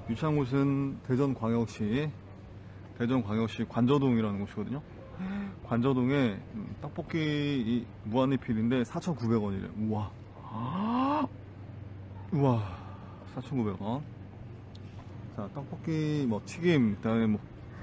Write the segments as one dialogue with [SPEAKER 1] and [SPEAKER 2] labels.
[SPEAKER 1] 유치한 곳은 대전광역시 관저동이라는 곳이거든요. 관저동에 떡볶이 무한리필인데 4,900원이래. 우와. 우와. 4,900원. 자, 떡볶이 뭐 튀김, 그다음에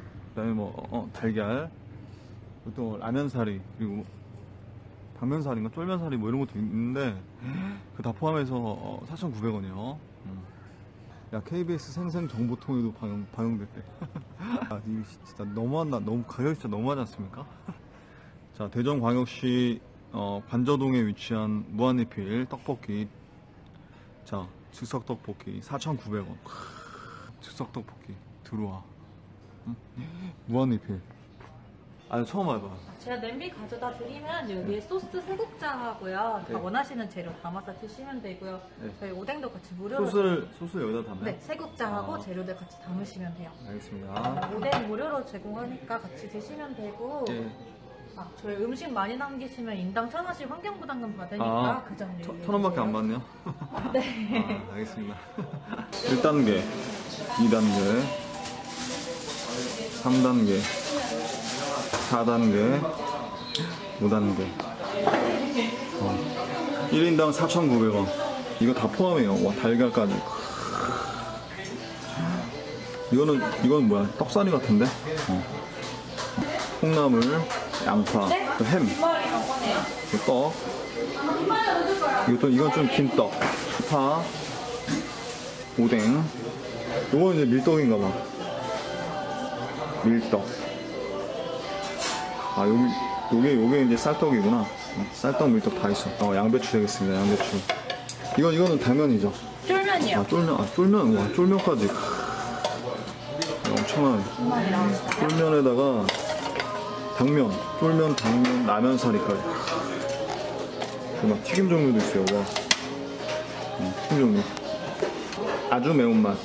[SPEAKER 1] 달걀, 또 라면사리, 그리고 당면사리인가 쫄면사리 뭐 이런 것도 있는데 그 다 포함해서 4,900원이요. 야, KBS 생생정보통에도 반영됐대. 아, 이거 진짜 너무한다. 가격이 진짜 너무하지 않습니까? 자, 대전광역시 관저동에 위치한 무한리필 떡볶이. 자, 즉석떡볶이 4,900원. 즉석떡볶이 들어와. 응? 무한리필. 아니, 처음 알봐.
[SPEAKER 2] 제가 냄비 가져다 드리면 여기에 소스 세국자하고요. 다 원하시는 재료 담아서 드시면 되고요.
[SPEAKER 1] 네.
[SPEAKER 2] 저희 오뎅도 같이 무료로
[SPEAKER 1] 소스를 여기다 담아요?
[SPEAKER 2] 네, 세국자하고 재료들 같이 담으시면 돼요.
[SPEAKER 1] 알겠습니다.
[SPEAKER 2] 오뎅 무료로 제공하니까 같이 드시면 되고.
[SPEAKER 1] 예.
[SPEAKER 2] 저희 음식 많이 남기시면 인당 1,000원씩 환경부담금 받으니까 그 점 유의해 주세요.
[SPEAKER 1] 1,000원밖에 안 받네요?
[SPEAKER 2] 네.
[SPEAKER 1] 알겠습니다. 1단계, 2단계, 3단계, 4단계, 5단계. 1인당 4,900원. 이거 다 포함해요. 와, 달걀까지. 이건 뭐야? 떡사리 같은데? 콩나물, 양파, 햄, 떡. 이건 좀 긴 떡. 파, 오뎅. 이건 이제 밀떡인가봐. 밀떡. 요게 이제 쌀떡이구나. 쌀떡, 밀떡 다 있어. 양배추 되겠습니다. 양배추. 이거는 당면이죠.
[SPEAKER 2] 쫄면이요.
[SPEAKER 1] 쫄면. 와, 쫄면까지. 엄청나네. 쫄면에다가 쫄면, 당면, 라면사리까지. 막 튀김 종류도 있어요. 와. 튀김 종류. 아주 매운맛.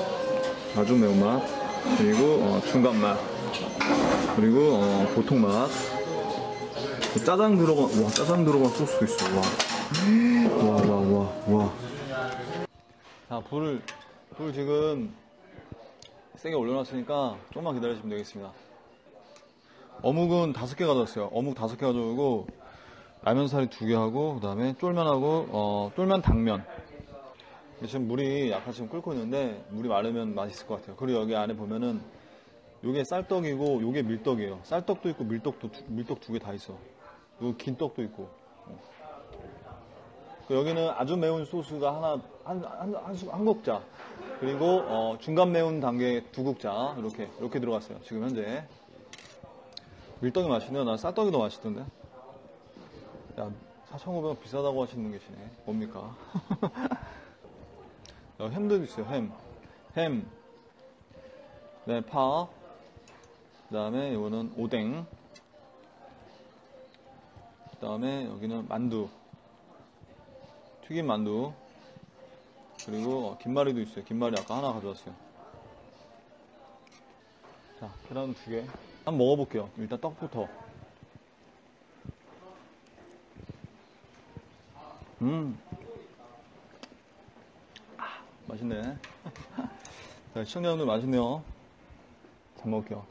[SPEAKER 1] 그리고 중간맛. 그리고 보통 맛. 짜장 들어간 소스도 있어. 와. 자, 불을 지금 세게 올려놨으니까 조금만 기다리시면 되겠습니다. 어묵은 5개 가져왔어요. 어묵 5개 가져오고 라면사리 2개 하고 그다음에 쫄면하고 쫄면 당면. 지금 물이 약간 지금 끓고 있는데 물이 마르면 맛있을 것 같아요. 그리고 여기 안에 보면은 요게 쌀떡이고 요게 밀떡이에요. 쌀떡도 있고 밀떡 2개 다 있어. 요 긴 떡도 있고. 여기는 아주 매운 소스가 한 국자. 그리고 중간 매운 단계 2국자. 이렇게 들어갔어요. 지금 현재. 밀떡이 맛있네요. 난 쌀떡이 더 맛있던데. 야, 4,500원 비싸다고 하시는 분 계시네. 뭡니까? 햄도 있어요. 햄. 네, 파. 그 다음에 이거는 오뎅. 그 다음에 여기는 만두. 튀김 만두. 그리고 김말이도 있어요. 김말이 아까 하나 가져왔어요. 자, 계란 2개. 한번 먹어볼게요. 일단 떡부터. 맛있네. 자, 시청자분들 맛있네요. 잘 먹을게요.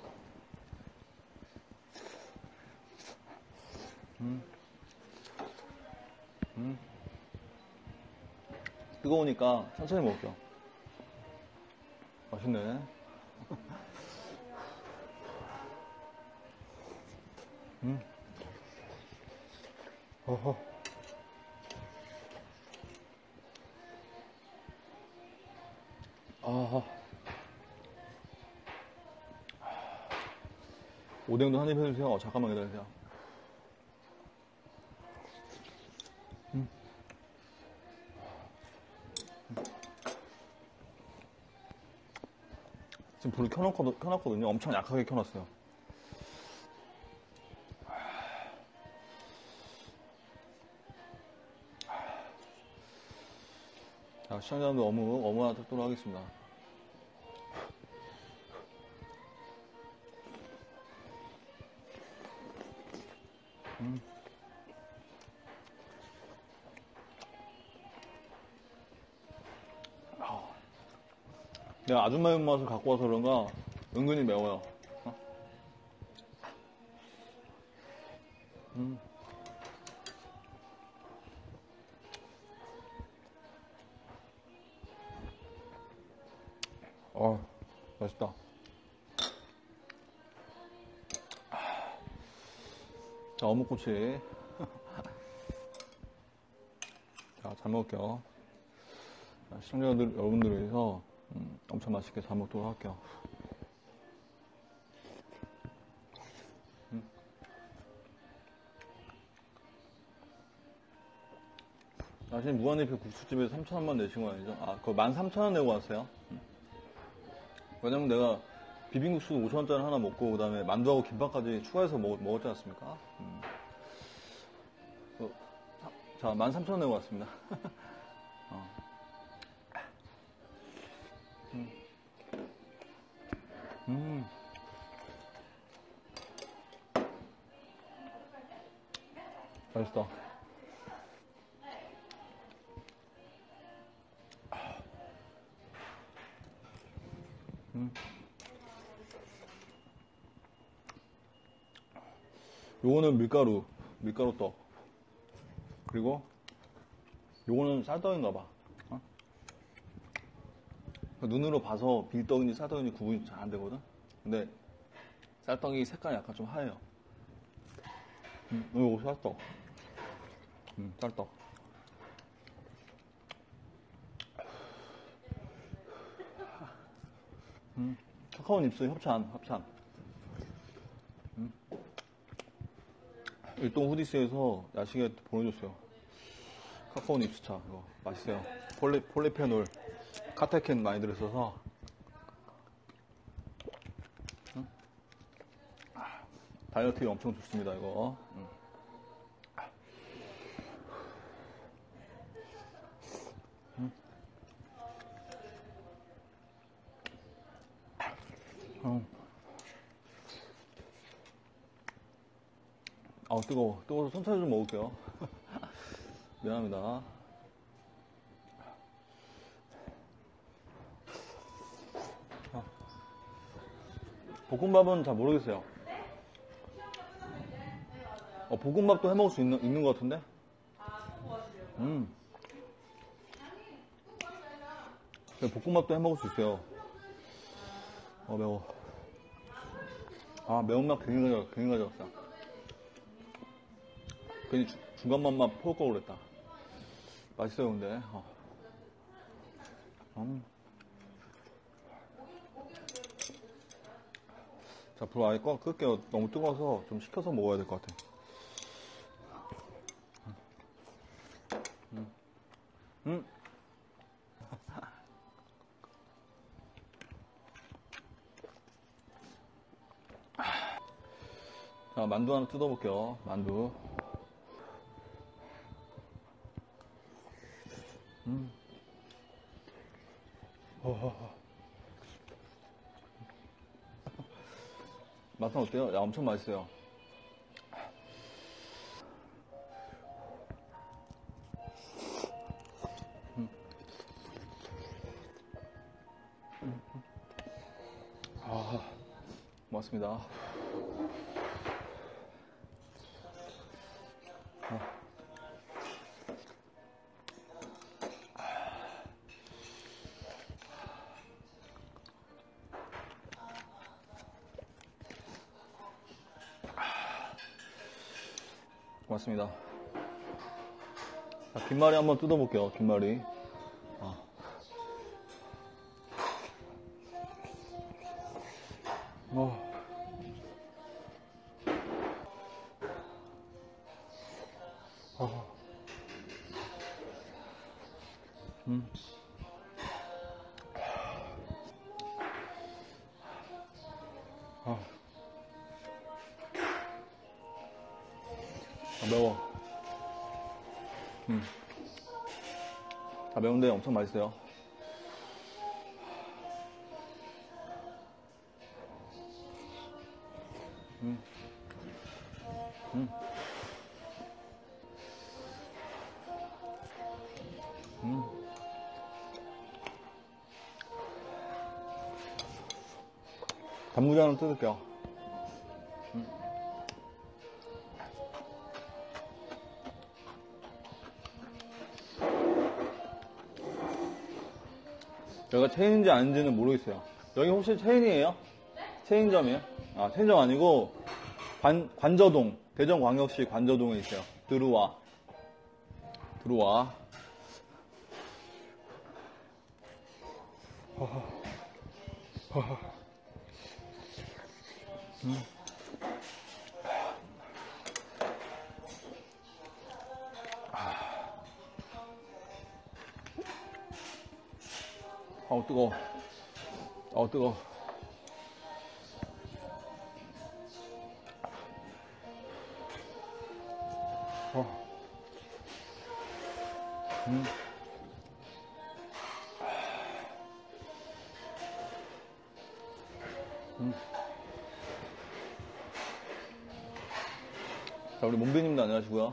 [SPEAKER 1] 뜨거우니까 천천히 먹을게요. 맛있네. 어허. 아하. 오뎅도 한입 해주세요. 잠깐만 기다리세요. 지금 불을 켜놨거든요. 엄청 약하게 켜놨어요. 자, 시청자분들 어묵 하나 뜯도록 하겠습니다. 내가 아줌마 입맛을 갖고 와서 그런가 은근히 매워요. 어? 맛있다. 자, 어묵꼬치. 자, 잘 먹을게요. 시청자들 여러분들 위해서 엄청 맛있게 잘 먹도록 할게요. 사실 무한리필 국수집에서 3,000원만 내신 거 아니죠? 아, 그거 13,000원 내고 왔어요. 왜냐면 내가 비빔국수 5,000원짜리 하나 먹고, 그 다음에 만두하고 김밥까지 추가해서 먹었지 않습니까? 자, 13,000원 내고 왔습니다. 맛있다. 요거는 밀가루 떡. 그리고 요거는 쌀떡인가봐. 어? 눈으로 봐서 빌떡인지 쌀떡인지 구분이 잘 안 되거든? 근데 쌀떡이 색깔이 약간 좀 하얘요. 요거 쌀떡. 쌀떡. 카카오 닙스 협찬. 일동 후디스에서 야식에 보내줬어요. 카카오 닙스차. 이거 맛있어요. 폴리페놀, 카테킨 많이 들어있어서. 다이어트에 엄청 좋습니다, 이거. 뜨거워. 뜨거워서 천천히 좀 먹을게요. 미안합니다. 볶음밥은 잘 모르겠어요. 볶음밥도 해 먹을 수 있는 것 같은데? 볶음밥도 해 먹을 수 있어요. 매워. 매운맛 괜히 가져왔어. 괜히 중간 맛만 포올 걸 그랬다. 맛있어요, 근데. 자, 불 아예 끌게요. 너무 뜨거워서 좀 식혀서 먹어야 될 것 같아. 자, 만두 하나 뜯어볼게요. 만두. 맛은 어때요? 야, 엄청 맛있어요. 고맙습니다. 고맙습니다. 자, 김말이 한번 뜯어볼게요. 김말이. 매워. 매운데 엄청 맛있어요. 단무지하나 뜯을게요. 여기가 체인인지 아닌지는 모르겠어요. 여기 혹시 체인이에요? 체인점이에요? 아, 체인점 아니고 관저동, 대전광역시 관저동에 있어요. 들어와. 아우 뜨거워. 아우 뜨거워. 자, 우리 몸비님도 안녕하시고요.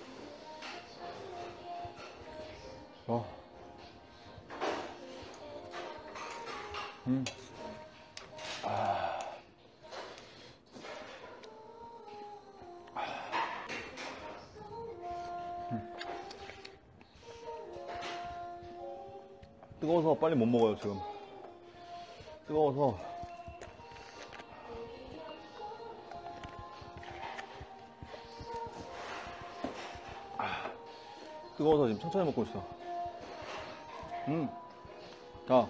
[SPEAKER 1] 뜨거워서 빨리 못 먹어요, 지금. 뜨거워서. 뜨거워서 지금 천천히 먹고 있어. 자.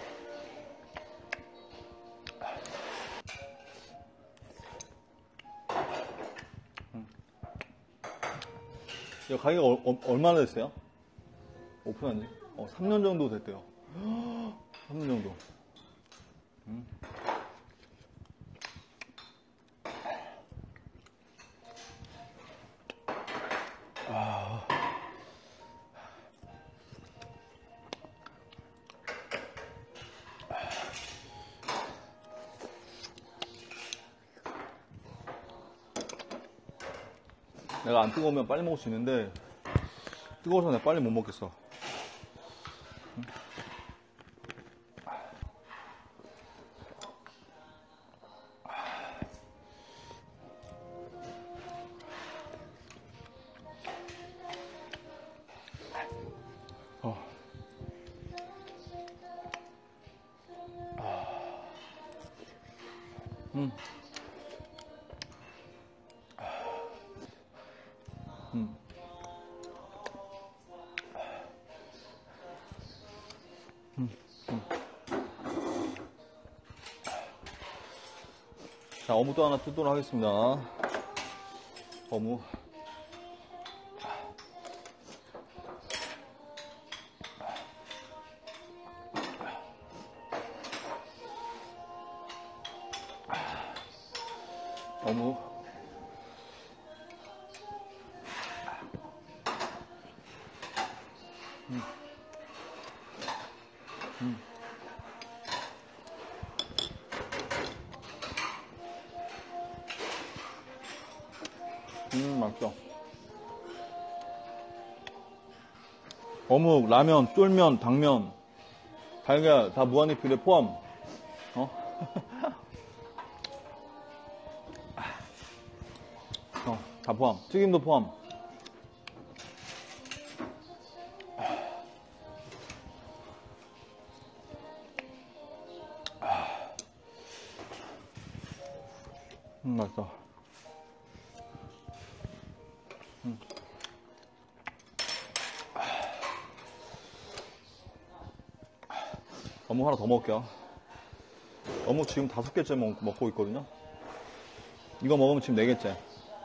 [SPEAKER 1] 이 가게가 얼마나 됐어요? 오픈한 지? 3년 정도 됐대요. 3년 정도. 내가 안 뜨거우면 빨리 먹을 수 있는데 뜨거워서 내가 빨리 못 먹겠어. 자, 어묵도 하나 뜯도록 하겠습니다. 어묵. 어묵. 맛있어. 어묵, 라면, 쫄면, 당면, 달걀 다 무한리필에 포함. 다 포함. 튀김도 포함. 맛있어. 어묵 하나 더 먹을게요. 어묵 지금 5개째 먹고 있거든요. 이거 먹으면 지금 4개째.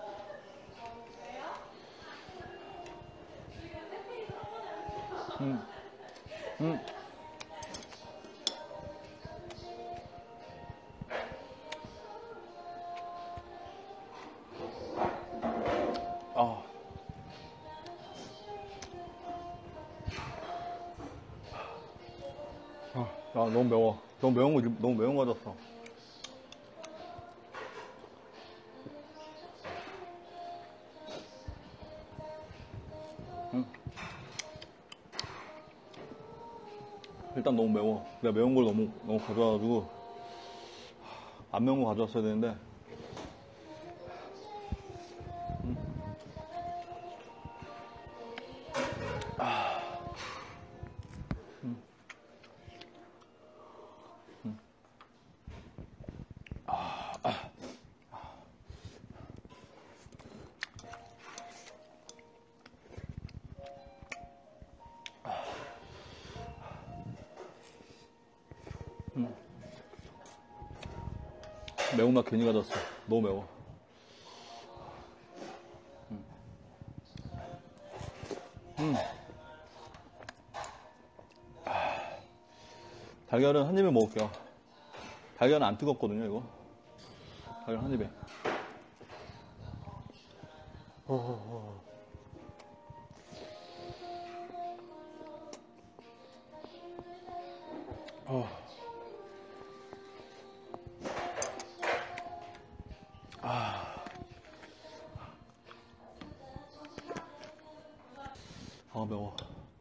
[SPEAKER 1] 야, 너무 매워. 너무 매운 거 줬어. 일단 너무 매워. 내가 매운 걸 너무 가져와가지고. 안 매운 거 가져왔어야 되는데. 매운맛 괜히 가져왔어. 너무 매워. 달걀은 한 입에 먹을게요. 달걀은 안 뜨겁거든요, 이거. 달걀 한 입에. 아, 매워.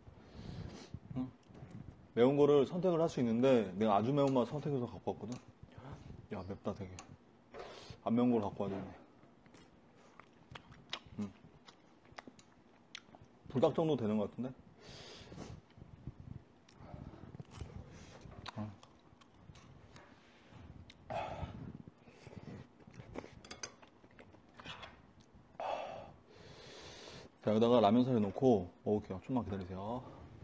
[SPEAKER 1] 매운 거를 선택을 할 수 있는데 내가 아주 매운맛 선택해서 갖고 왔거든. 야, 맵다 되게. 안 매운 걸 갖고 와야 되네. 불닭 정도 되는 것 같은데? 자, 여기다가 라면 사리 넣고 먹을게요. 좀만 기다리세요.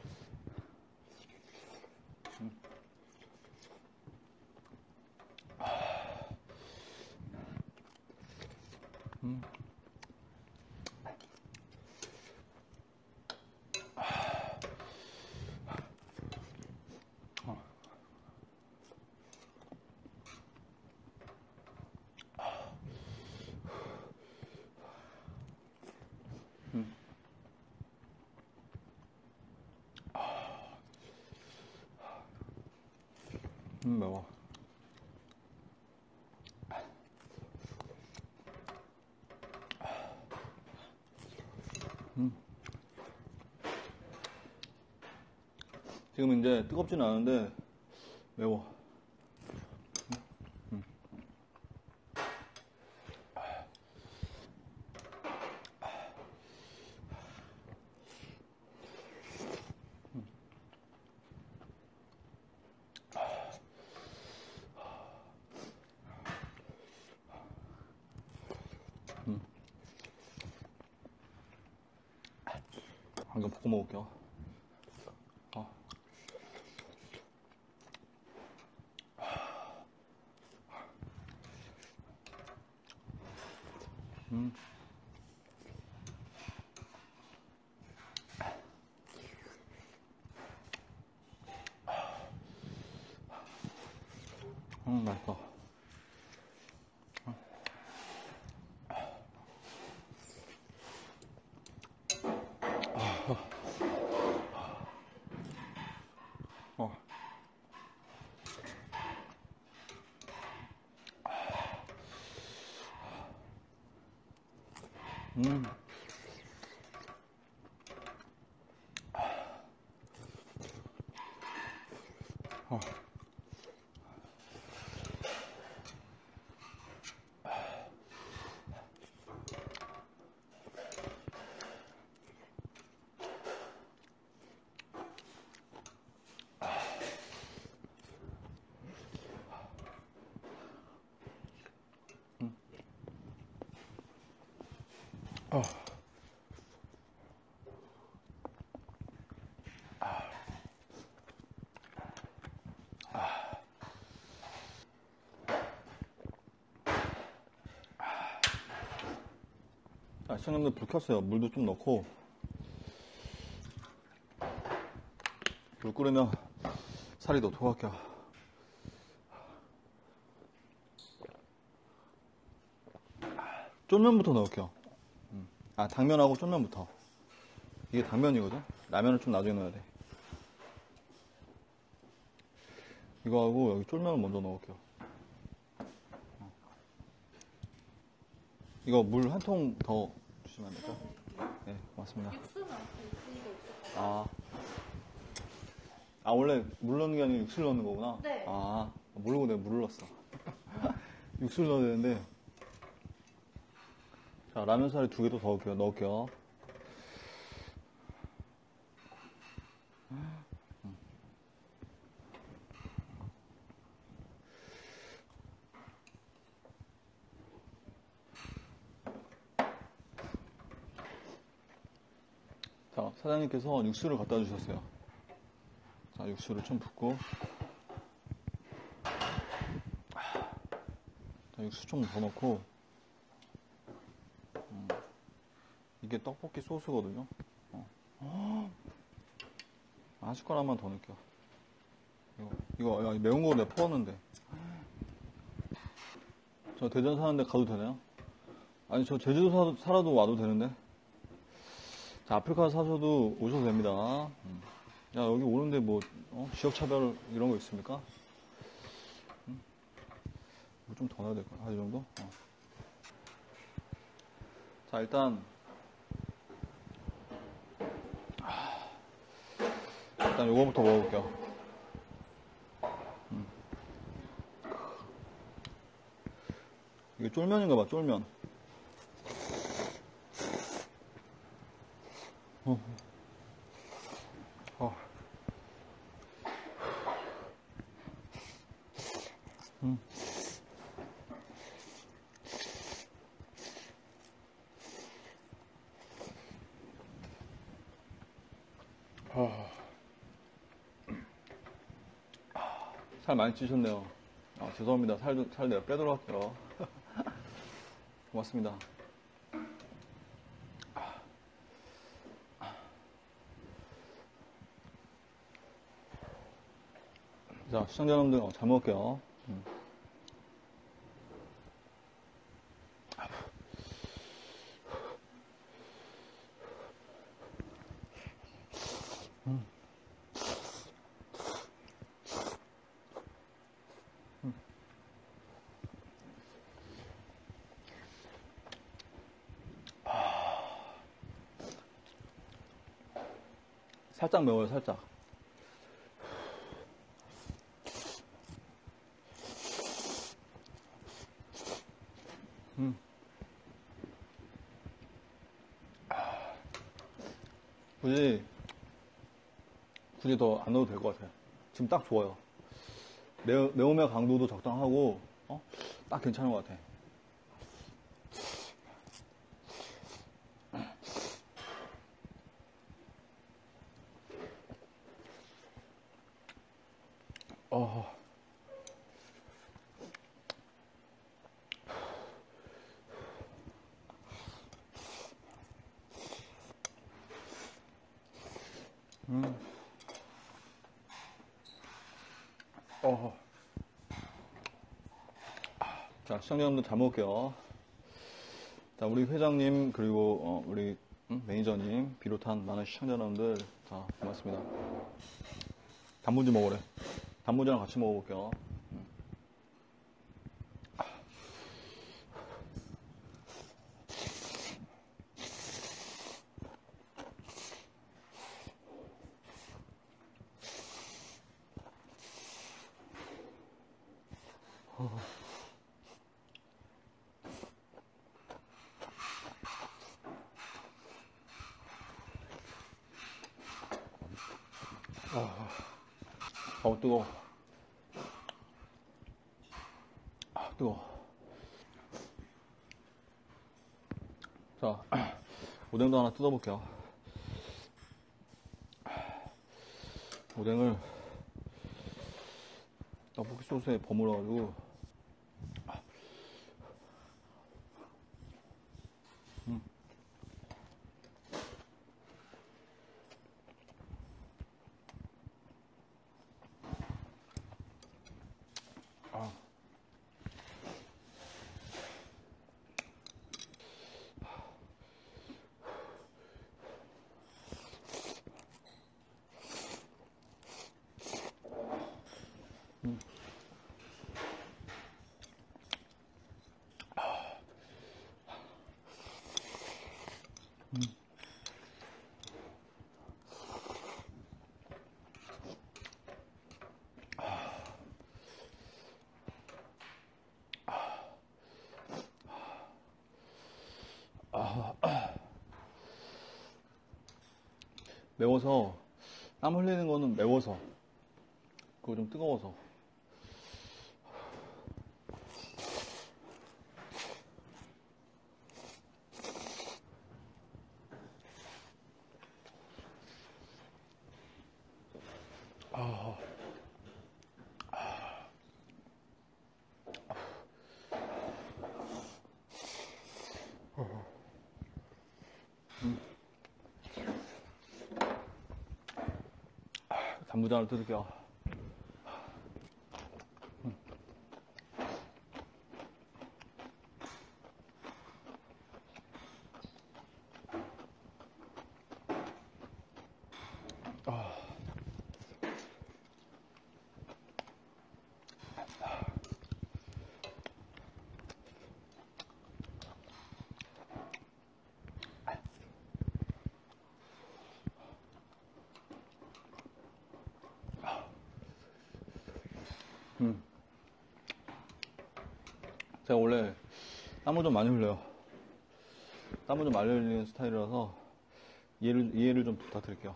[SPEAKER 1] 매워. 지금 이제 뜨겁지는 않은데 매워. 한번 볶아 먹을게요. 맛있다. 시청자분들 불 켰어요. 물도 좀 넣고. 물 끓으면 살이 넣고 갈게요. 쫄면부터 넣을게요. 당면하고 쫄면부터. 이게 당면이거든? 라면을 좀 나중에 넣어야 돼. 이거 하고 여기 쫄면을 먼저 넣을게요. 이거 물 한 통 더 주시면 안 될까요? 네, 고맙습니다.
[SPEAKER 2] 육수는 없을 것
[SPEAKER 1] 원래 물 넣는 게 아니라 육수를 넣는 거구나?
[SPEAKER 2] 네.
[SPEAKER 1] 모르고 내가 물을 넣었어. 육수를 넣어야 되는데, 자, 라면 사리 2개 더 넣을게요. 자, 사장님께서 육수를 갖다 주셨어요. 자, 육수를 좀 붓고, 자, 육수 좀 더 넣고, 이게 떡볶이 소스거든요. 한 숟가락만 더 넣을게요. 이거 매운 거 내가 퍼왔는데. 저 대전 사는데 가도 되나요? 아니, 저 제주도 살아도 와도 되는데. 자, 아프리카 사셔도 오셔도 됩니다. 야, 여기 오는데 뭐, 지역차별 이런 거 있습니까? 뭐 좀 더 넣어야 될까? 이 정도? 자, 일단 요거부터 먹어볼게요. 이게 쫄면인가 봐, 쫄면. 어. 살 많이 찌셨네요. 죄송합니다. 살 내가 빼도록 할게요. 고맙습니다. 자, 시청자 여러분들, 잘 먹을게요. 살짝 매워요, 살짝. 굳이 더 안 넣어도 될 것 같아요. 지금 딱 좋아요. 매움의 강도도 적당하고, 딱 괜찮은 것 같아. 어. 자, 시청자 여러분들 잘 먹을게요. 자, 우리 회장님, 그리고, 우리, 매니저님, 비롯한 많은 시청자 여러분들, 자, 고맙습니다. 단무지 먹으래. 단무지랑 같이 먹어볼게요. 뜨거워. 뜨거워. 자, 오뎅도 하나 뜯어볼게요. 오뎅을 떡볶이 소스에 버무려가지고, 매워서, 땀 흘리는 거는 매워서. 그거 좀 뜨거워서. 단무지를 뜯을게요. 제가 원래 땀을 좀 많이 흘려요. 땀을 좀 많이 흘리는 스타일이라서 이해를 좀 부탁드릴게요.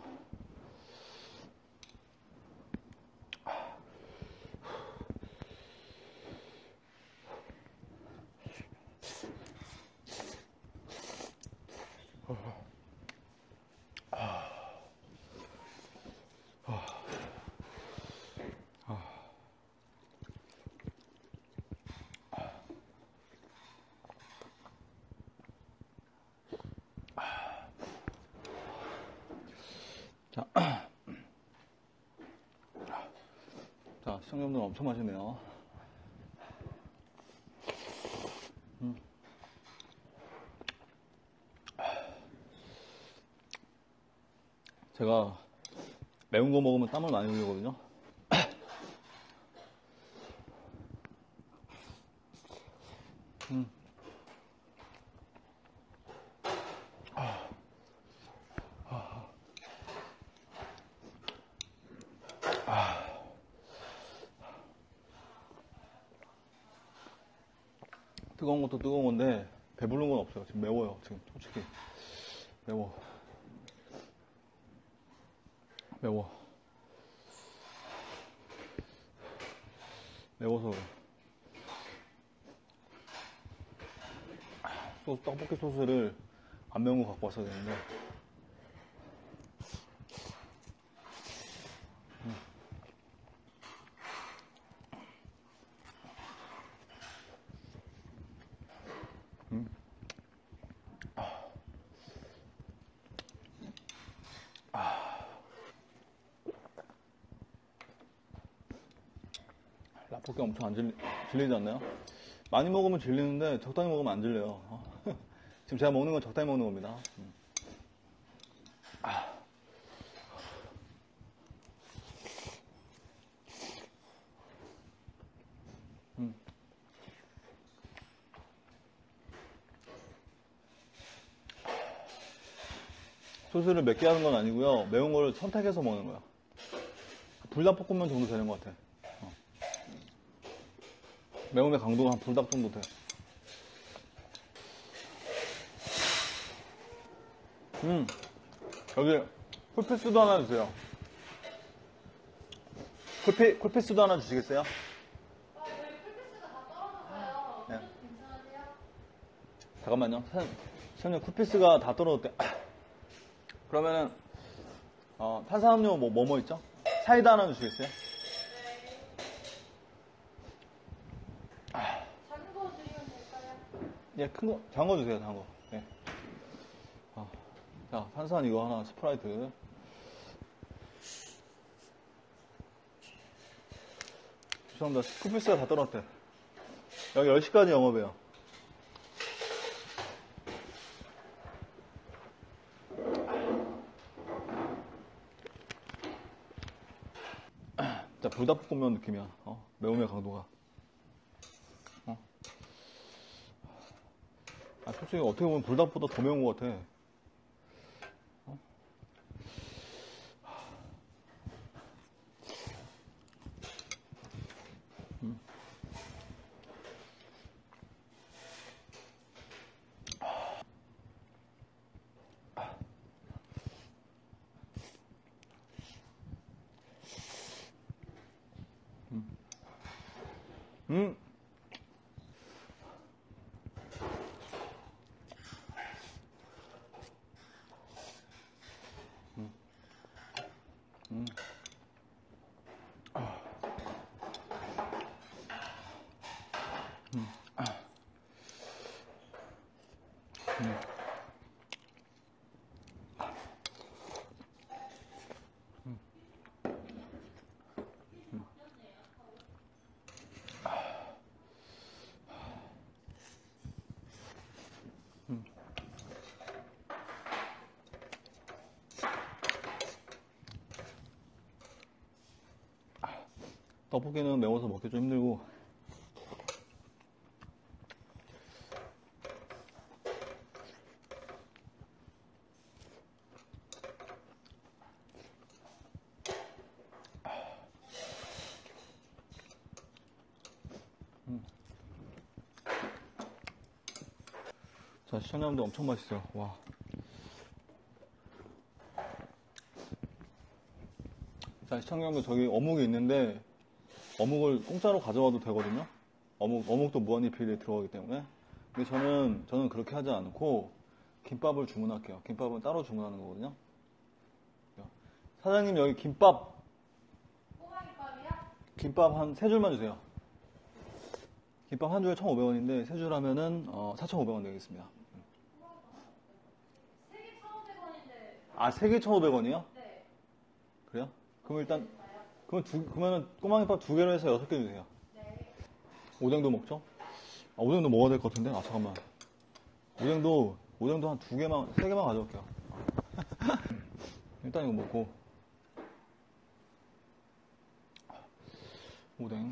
[SPEAKER 1] 자, 시청자분들 엄청 맛있네요. 제가 매운 거 먹으면 땀을 많이 흘리거든요. 뜨거운 것도 뜨거운 건데 배부른 건 없어요. 지금 매워요. 지금 솔직히 매워. 매워서 그래. 떡볶이 소스를 안 매운 거 갖고 왔어야 되는데. 라볶이 엄청 안 질리지 않나요? 많이 먹으면 질리는데 적당히 먹으면 안 질려요. 지금 제가 먹는 건 적당히 먹는 겁니다. 소스를 몇 개 하는 건 아니고요. 매운 걸 선택해서 먹는 거야. 불닭볶음면 정도 되는 것 같아. 매움의 강도가 한 불닭 정도 돼. 여기 쿨피스도 하나 주세요. 쿨피스도 하나 주시겠어요?
[SPEAKER 2] 쿨피스가 다 떨어졌어요.
[SPEAKER 1] 네.
[SPEAKER 2] 괜찮으세요?
[SPEAKER 1] 잠깐만요. 선생님 쿨피스가 다 떨어졌대. 그러면은 탄산음료 뭐 있죠? 사이다 하나 주시겠어요?
[SPEAKER 2] 작은 거 드리면 될까요?
[SPEAKER 1] 예, 큰 거, 작은 거 주세요, 작은 거. 예. 자, 탄산 이거 하나, 스프라이트. 죄송합니다. 쿨피스가 다 떨어졌대. 여기 10시까지 영업해요. 자, 불닭볶음면 느낌이야. 매움의 강도가. 솔직히 어떻게 보면 불닭보다 더 매운 것 같아. 음. 떡볶이는 매워서 먹기 좀 힘들고. 자, 시청자분들 엄청 맛있어요. 와. 자, 시청자분들 저기 어묵이 있는데 어묵을 공짜로 가져와도 되거든요. 어묵도 무한리필에 들어가기 때문에. 근데 저는 그렇게 하지 않고 김밥을 주문할게요. 김밥은 따로 주문하는 거거든요. 사장님 여기 김밥.
[SPEAKER 2] 꼬마김밥이요?
[SPEAKER 1] 김밥 한 3줄만 주세요. 김밥 한 줄에 1,500원인데 3줄 하면은 4,500원 되겠습니다.
[SPEAKER 2] 3개 1,500원인데.
[SPEAKER 1] 아, 3개 1,500원이요?
[SPEAKER 2] 네.
[SPEAKER 1] 그래요? 그럼 일단 그러면은 꼬마김밥 2개로 해서 6개 주세요.
[SPEAKER 2] 네.
[SPEAKER 1] 오뎅도 먹죠? 아, 오뎅도 먹어야 될 것 같은데? 아, 잠깐만. 오뎅도 한 2개만, 3개만 가져올게요. 일단 이거 먹고. 오뎅.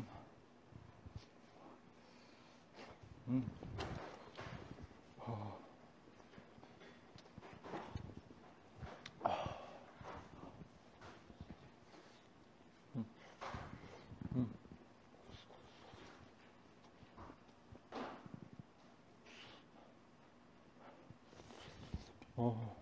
[SPEAKER 1] 어.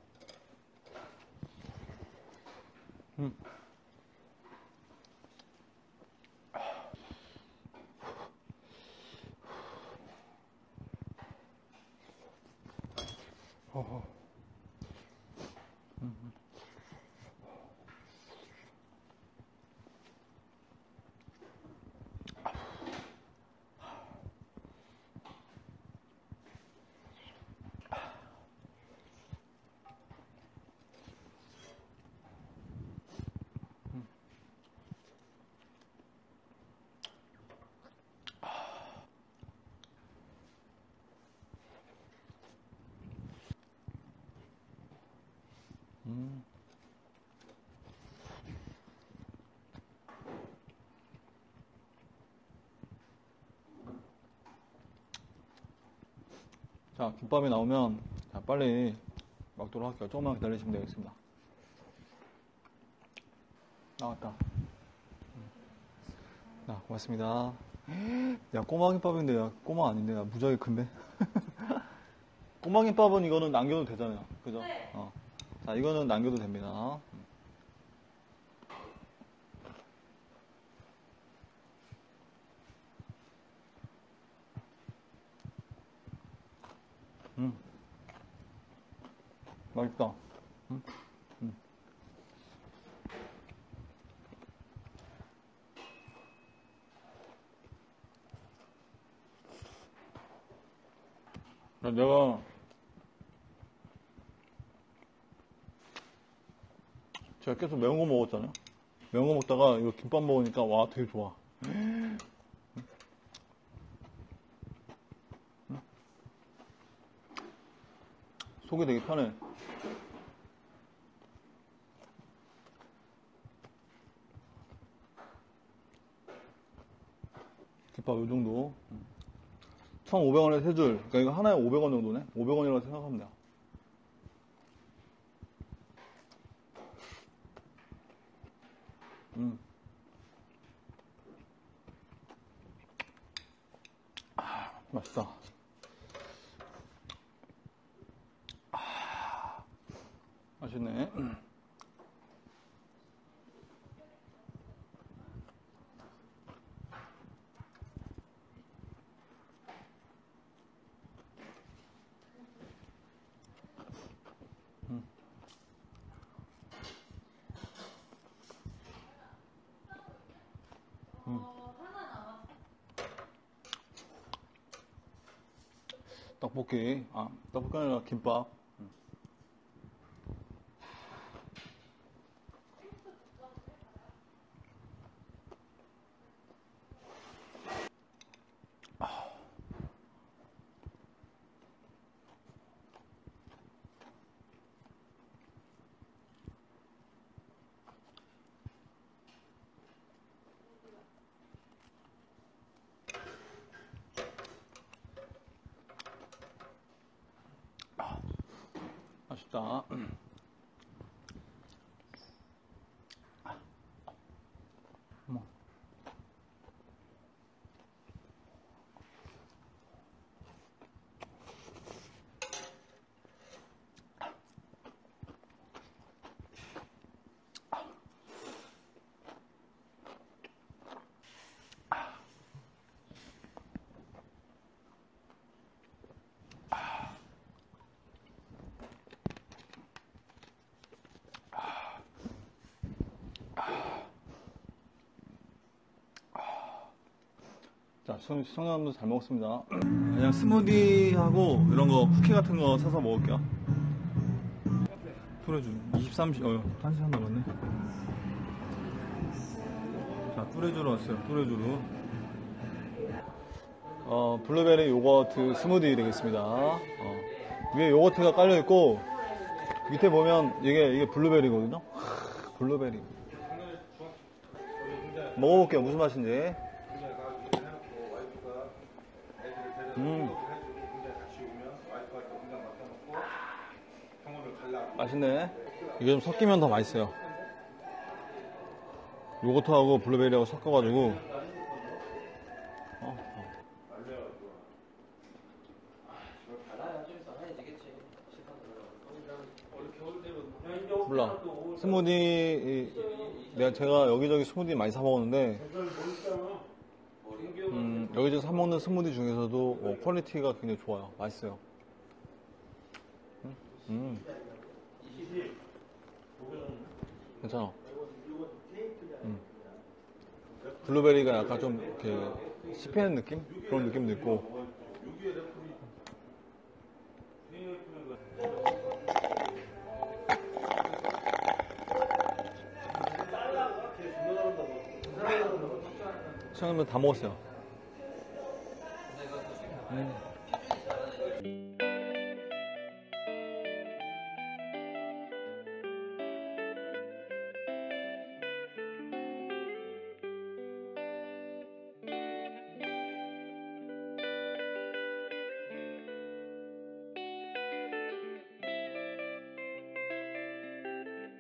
[SPEAKER 1] 자, 김밥이 나오면 자, 빨리 먹도록 할게요. 조금만 기다리시면 되겠습니다. 나왔다. 자, 고맙습니다. 야, 꼬마김밥인데, 야, 꼬마 아닌데, 야, 무지하게 큰데? 꼬마김밥은 이거는 남겨도 되잖아요. 그죠?
[SPEAKER 2] 네.
[SPEAKER 1] 자, 이거는 남겨도 됩니다. 맛있다. 내가 제가 계속 매운 거 먹었잖아요. 매운 거 먹다가 이거 김밥 먹으니까 와 되게 좋아. 속이 되게 편해. 김밥 요 정도. 1,500원에 3줄. 그러니까 이거 하나에 500원 정도네. 500원이라고 생각하면 돼요. 맛있다. 맛있네. 떡볶이. 아, 떡볶이 아니라 김밥. 맛있다. 자, 시청자분들 잘 먹었습니다. 그냥 스무디하고 이런 거 쿠키 같은 거 사서 먹을게요. 뿌려줘. 23시, 1시간 남았네. 자, 뿌려주러 왔어요. 뿌려주러. 블루베리 요거트 스무디 되겠습니다. 위에 요거트가 깔려있고, 밑에 보면 이게 블루베리거든요. 블루베리. 먹어볼게요. 무슨 맛인지. 맛있네. 이게 좀 섞이면 더 맛있어요. 요거트하고 블루베리하고 섞어가지고. 몰라. 스무디, 제가 여기저기 스무디 많이 사먹었는데, 여기저기 사먹는 스무디 중에서도 퀄리티가 굉장히 좋아요. 맛있어요. 괜찮아. 블루베리가 약간 좀 이렇게 씹히는 느낌? 그런 느낌도 있고. 시청자분 다 먹었어요.